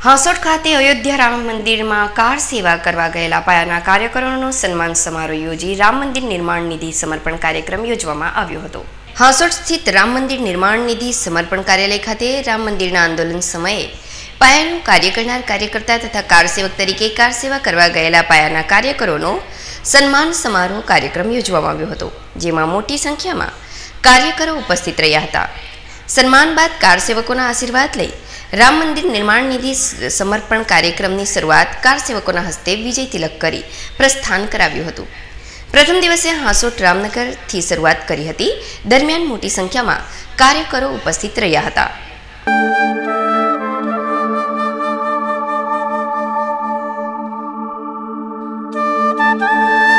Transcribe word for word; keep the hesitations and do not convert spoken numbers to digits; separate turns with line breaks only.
હાંસોટ ખાતે અયોધ્યા રામ મંદિરમાં કાર સેવા કરવા ગયેલા પાયાના કાર્યકરોનો સન્માન સમારોહ યોજી રામ મંદિર નિર્માણ નિધિ સમર્પણ કાર્યક્રમ યોજવામાં આવ્યો હતો. હાંસોટ સ્થિત રામ મંદિર નિર્માણ નિધિ સમર્પણ કાર્યાલય ખાતે રામ મંદિરના આંદોલન સમયે પાયાનું કાર્ય કરનાર કાર્યકર્તા તથા કાર સેવક તરીકે કાર સેવા કરવા ગયેલા પાયાના કાર્યકરોનો સન્માન સમારોહ કાર્યક્રમ યોજવામાં આવ્યો હતો, જેમાં મોટી સંખ્યામાં કાર્યકરો ઉપસ્થિત રહ્યા હતા. સન્માન બાદ કાર સેવકોના આશીર્વાદ લઈ રામ મંદિર નિર્માણ નિધિ સમર્પણ કાર્યક્રમની શરૂઆત કાર સેવકોના હસ્તે વિજય તિલક કરી પ્રસ્થાન કરાવ્યું હતું. પ્રથમ દિવસે હાંસોટ રામનગરથી શરૂઆત કરી હતી. દરમિયાન મોટી સંખ્યામાં કાર્યકરો ઉપસ્થિત રહ્યા હતા.
Thank you.